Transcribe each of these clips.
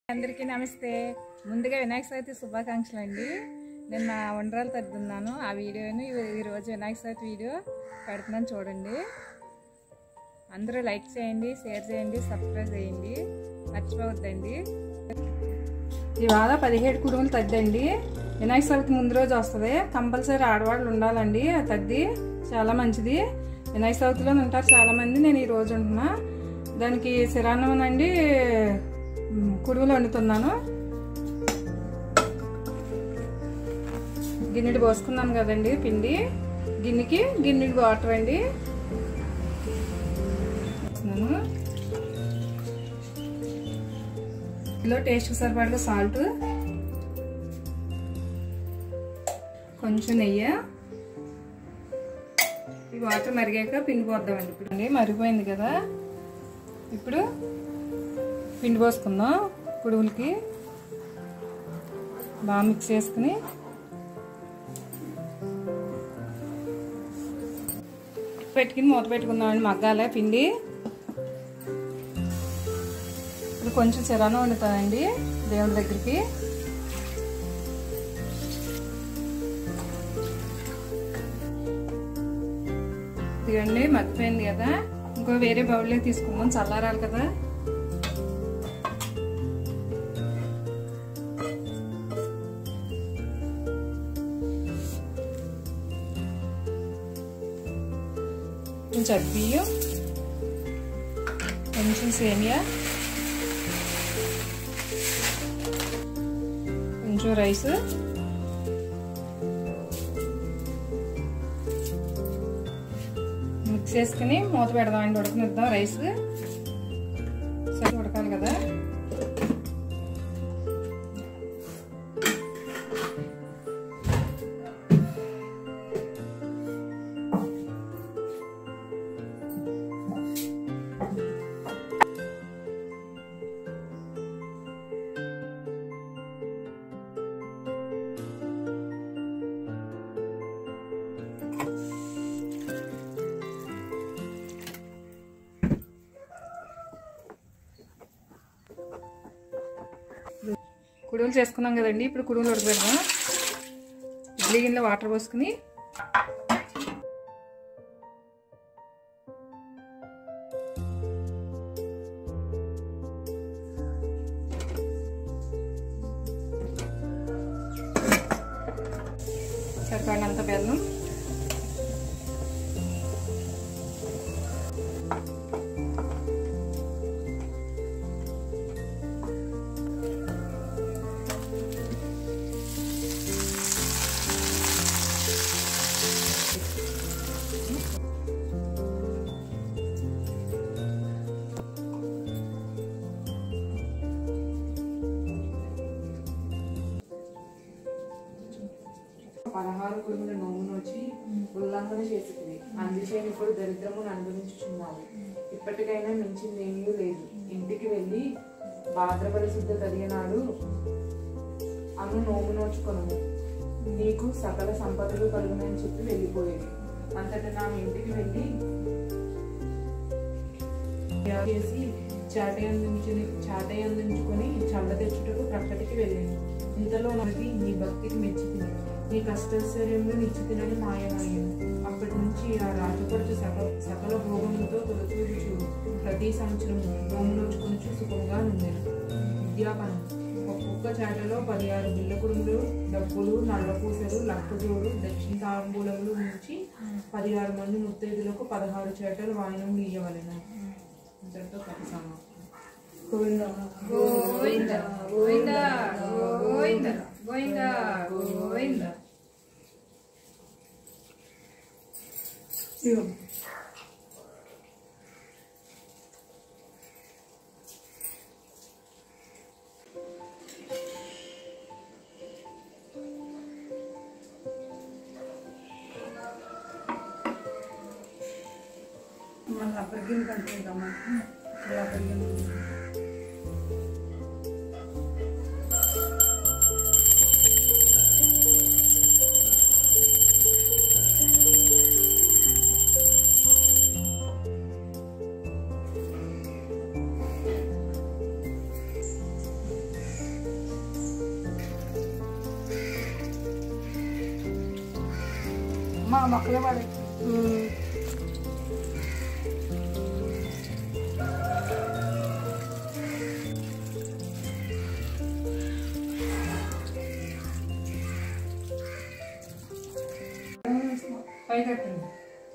అందరికీ నమస్తే. ముందుగా వినాయక చవితి శుభాకాంక్షలు అండి. నేను నా వంటరాలు తగ్గుతున్నాను. ఆ వీడియోని ఈరోజు వినాయక చవితి వీడియో పెడుతున్నాను, చూడండి. అందరూ లైక్ చేయండి, షేర్ చేయండి, సబ్స్క్రైబ్ చేయండి, మర్చిపోవద్దండి. ఇవాళ 17 కుడుములు తద్దండి. వినాయక చవితి ముందు రోజు వస్తుంది. కంపల్సరీ ఆడవాళ్ళు ఉండాలండి. ఆ తద్ది చాలా మంచిది. వినాయక చవితిలో ఉంటారు చాలామంది. నేను ఈరోజు ఉంటున్నా. దానికి శిరాన్నం అండి కుడుములు వండుతున్నాను. గిన్నెడు పోసుకున్నాను కదండి పిండి. గిన్నెకి గిన్నెడు వాటర్ అండి. ఇందులో టేస్ట్కి సరిపడగా సాల్ట్, కొంచెం నెయ్యి. ఈ వాటర్ మరిగాక పిండి పోద్దామండి. ఇప్పుడు మరిగిపోయింది కదా, ఇప్పుడు పిండి పోసుకుందాం. కుడుములకి బాగా మిక్స్ చేసుకుని పెట్టుకుని మూత పెట్టుకుందామండి. మగ్గాలే పిండి. ఇప్పుడు కొంచెం చిరాను వండుతానండి దేవుడి దగ్గరికి. ఇదిగండి మగ్గిపోయింది కదా. ఇంకో వేరే బౌల్లో తీసుకుందాం, చల్లారాలి కదా. కొంచెం బియ్యం, కొంచెం సేమియా, కొంచెం రైస్, మిక్స్ చేసుకుని మూత పెడదామండి. ఉడకనిద్దాం. రైస్ సరే ఉడకాలి కదా. కుడుములు చేసుకున్నాం కదండి. ఇప్పుడు కుడుములు ఉడకబెడదాం. ఇడ్లీ గిన్నెలో వాటర్ పోసుకుని సరిపడినంత బెల్లం, పదహారు కుడుముల నోమును వచ్చి ఉల్లంఘన చేసుకుని అందుచే ఇప్పుడు దరిద్రమును అనుభవించుచున్నాము. ఇప్పటికైనా మించిందేమీ లేదు. ఇంటికి వెళ్ళి భాద్రపద శుద్ధ తదియనాడు అను నోము నోచుకొను, నీకు సకల సంపదలు కలుగునని చెప్పి వెళ్ళిపోయేది. అంతటా నా ఇంటికి వెళ్ళి చేసి చాటయందించుకొని చల్ల తెచ్చుటకు ప్రక్కటికి వెళ్ళాను. ఇంతలో నది నీ భక్తికి మెచ్చి నీ కష్టైశ్వర్యంలో నిశ్చితినని మాయమయ్యాను. అప్పటి నుంచి ఆ రాజపడుచు సకల భోగములతో తొలచూచు ప్రతి సంవత్సరం నోము నోచుకొని సుఖంగా నుండెను. విద్యాపనం. ఒక్కొక్క చాటలో 16 బిళ్ళ కుడుములు, డబ్బులు, నల్లపూసలు, లక్కజోడు, దక్షిణ తాంబూలములు నుంచి 16 మంది ముత్తైదులకు 16 చేటలు వాయినములు ఇయ్యవలెను. ఇంతటితో కథ సమాప్తం. గోవింద గోవింద గోవింద గోవింద గోవింద గోవింద. మళ్ళీ అప్పటికి కంటుందమ్మా. మా మొక్కలే పడే పైకెట్టండి.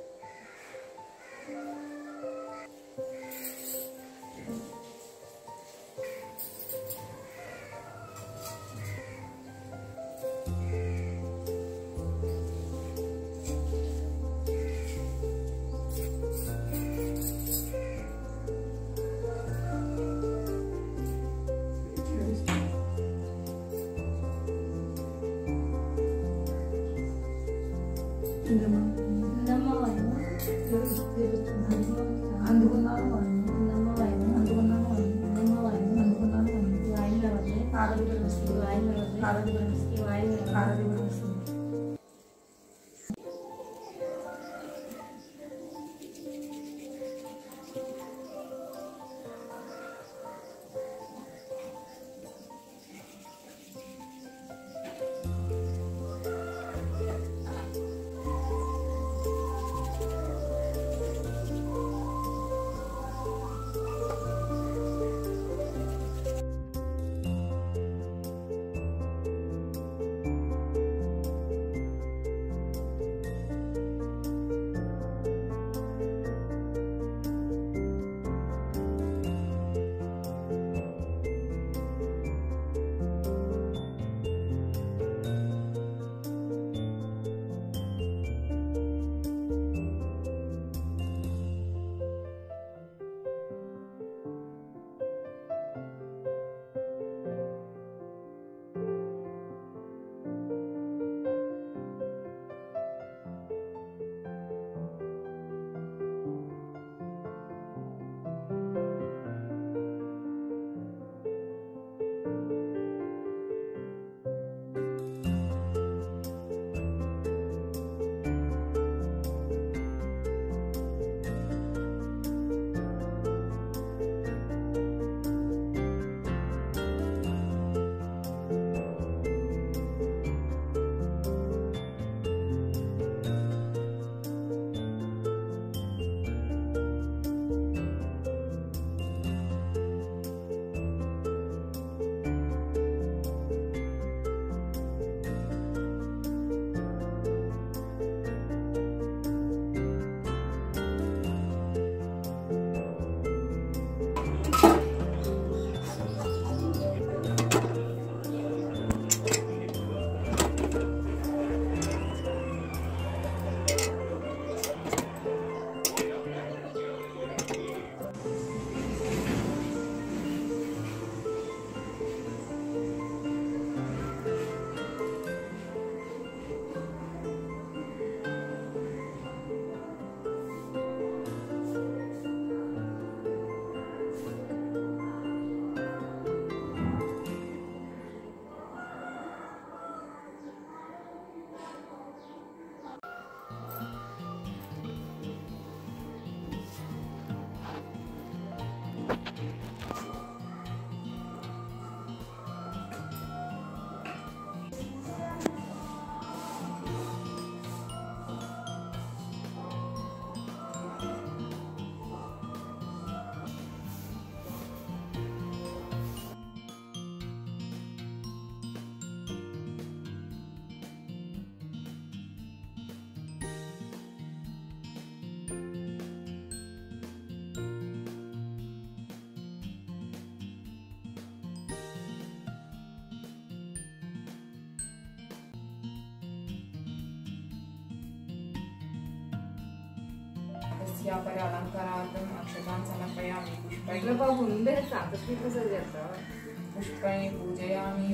तस्यापरे अलङ्कारार्थम् अक्षतान् समर्पयामि पुष्पैः బాబు ఉండే అంత స్వీట్నెస్ అది చేస్తావా पुष्पैः पूजयामि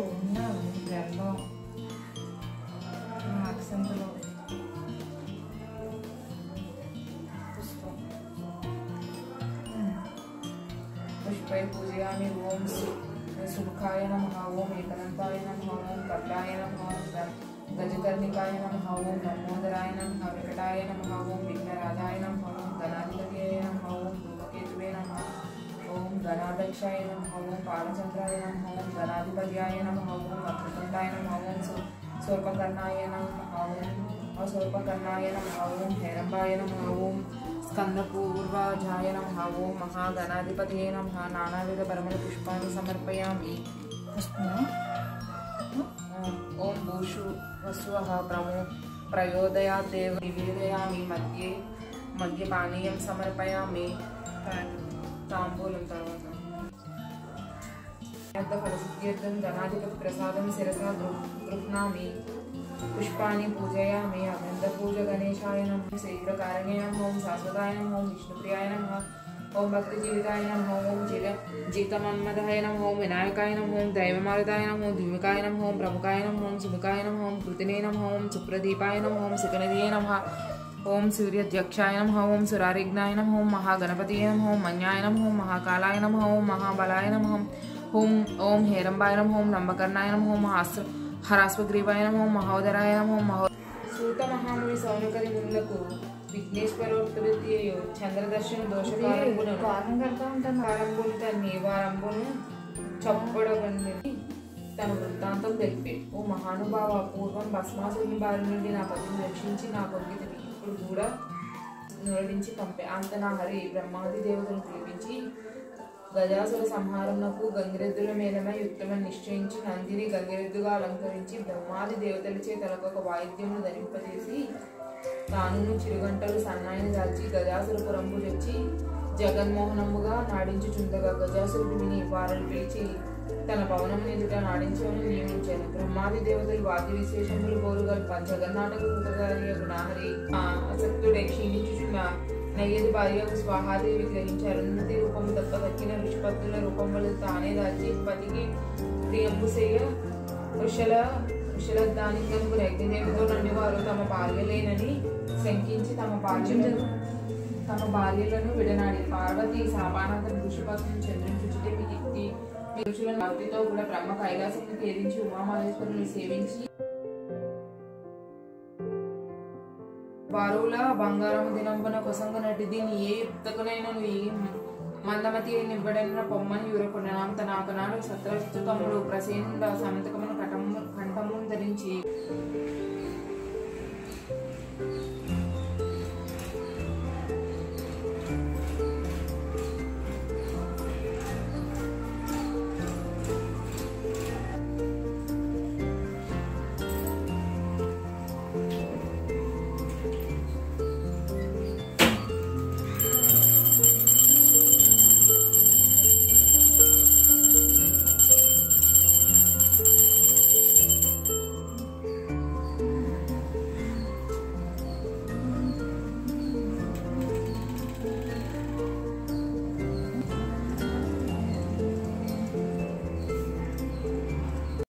जन्म अक्षन्तलो पुष्पैः पूजयामि ओम सुमुखाय नमः ओम एकदन्ताय नमः ओम कपिलाय नमः ओम गजकर्णिकाय नमः ओम लंबोदराय नमः विकटाय नमः ओम विघ्नराजाय नमः ओम गणाधिपतये नमः ओम धूमकेतुवे नमः ओम गणाध्यक्षाय नमः ओम पालचंद्राय नमः ओम गणाधिपत्याय नमः ओम वक्रतुण्डाय नमः ओम शूर्पकर्णाय नमः ओम असौपकर्णाय नमः ओम हेरंबाय नमः ओम स्कंदपूर्वाजाय नमः ओम महागणाधिपतये नमः नानाविध परिमल पुष्पाणि समर्पयामि ओम भूषु वस्वः प्रयोदयात् देव निवेदयामि मध्ये मद्यपानीयं समर्पयामि तांबूलं తర్వాత फलसिद्ध्यर्थं गणाधिपति प्रसादं शिरसा गृह्णामि पुष्पाणि पूजयामि अभ्यन्तरपूज गणेशाय नमः शीघ्रकारिणे नमः ओम शाश्वताय नमः ओम विष्णुप्रियाय नमः ओम भक्तिजीविताय नमः ओम जीतमन्मदाय नमः ओम विनायकाय नमः ओम दैवमारुताय नमः ओम द्विमुखाय नमः ओम प्रमुखाय नमः ओम सुमुखाय नमः ओम कृतिने नमः ओम सुप्रदीपाय नमः ओम सिकनदिये नमः ओम सूर्याध्यक्षाय नमः ओम सुरारिघ्नाय नमः ओम महागणपतये नमः ओम मन्याय नमः ओम महाकालाय नमः ओम महाबलाय नमः ओम हेरंबाय नमः ओम नंबकर्णाय नमः ओम हरास्वग्रीवाय नमः ओम महोदराय नमः ओम सूत महामुनि सौनकरि मुनिలకు విఘ్నేశ్వరోక్తవిద్యయు చంద్రదర్శన దోషకారంబును వారంబును చొప్పడగండి తన వృత్తాంతం తెలిపి ఓ మహానుభావ పూర్వం భస్మాసుని బారి నుండి నా పతిని రక్షించి నా పొంగితివి ఇప్పుడు కూడా నురడించి పంపే అంత నా హరి బ్రహ్మాది దేవతలను పిలిపించి గజాసుర సంహారమునకు గంగిరెద్దుల మేలమై యుక్తమని నిశ్చయించి నందిని గంగిరెద్దుగా అలంకరించి బ్రహ్మాది దేవతలచే తలకొక వాయిద్యమును ధరింపజేసి తాను చిరుగంటలు సన్నాయిని దాల్చి గజాసురపురంబు తెచ్చి జగన్మోహనముగా నాడించుచుండగా గజాసురుడు విని వారిని పిలిచి తన భవనము ఎదుట నాడించమని నియమించాను. బ్రహ్మాది దేవతలు వాద్య విశేషములు కోరుగల్ప జగన్నాటక కృతధారి నాహరి ఆసక్తుడై క్షీణించుచున్న నయ్యది భార్యకు స్వాహాదేవి గ్రహించి అరుంధతి రూపము తప్ప దక్కిన ఋషిపత్తుల రూపములు తానే దాచి పతికి ప్రియంపు సేయ వృషలద్దానికంపు అగ్నిదేవితో నుండి వారు తమ భార్యలేనని శంకించి తమ భార్యలను విడనాడి పార్వతి శాపానంతరం ఋషిపత్తులను చంద్రుని చుచితే ఋషుల భక్తితో కూడా బ్రహ్మ కైలాసమును ఛేదించి ఉమామహేశ్వరుని సేవించి బారుల బంగారము దినంబన కొసంగనటి దీన్ని ఏ యుక్తకునైనా ఈ మందమతి నివ్వడైన పొమ్మని యూరకున్నాం తన ఆకనాడు సత్రస్తముడు ప్రసేనుడ సమంతకమును కంఠమును ధరించి